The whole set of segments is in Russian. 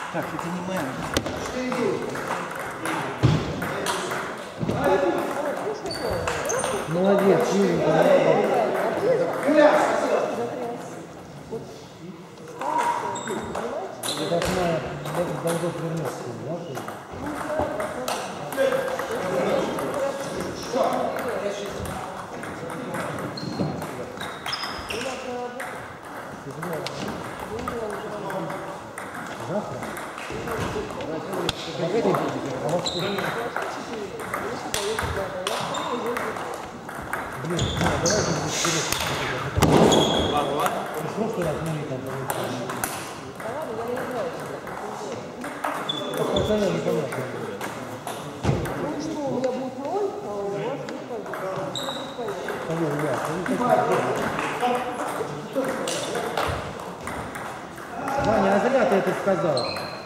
Так, это не моя. Молодец, Юренька, как Майя должен вернуться, да? Завтра? Блин, давайте здесь ладно. В прошлый раз мы там получили. Постоянно непонятно. Ну что, у меня будет 0, а у вас будет 1. Ваня, а зря ты это сказал.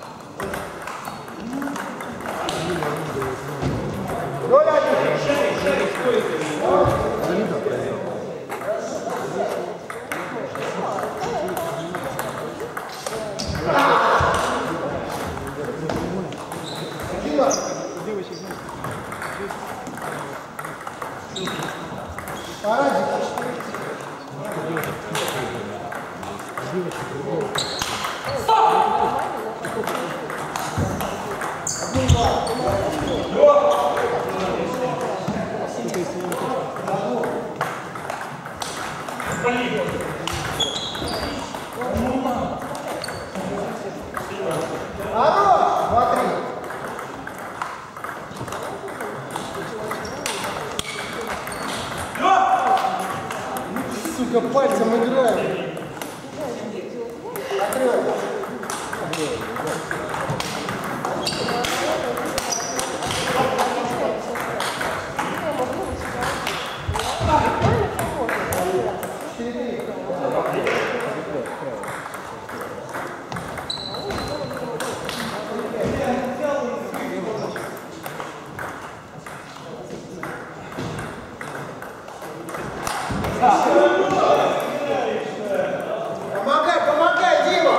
Сука, пальцем играю. Помогай, Дима!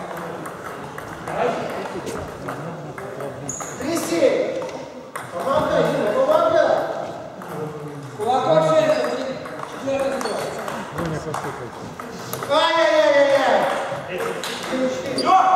Тряси! Помогай, Дима, помогай! Кулаков шесть, будет четвертый сбор. Ай-яй-яй-яй-яй!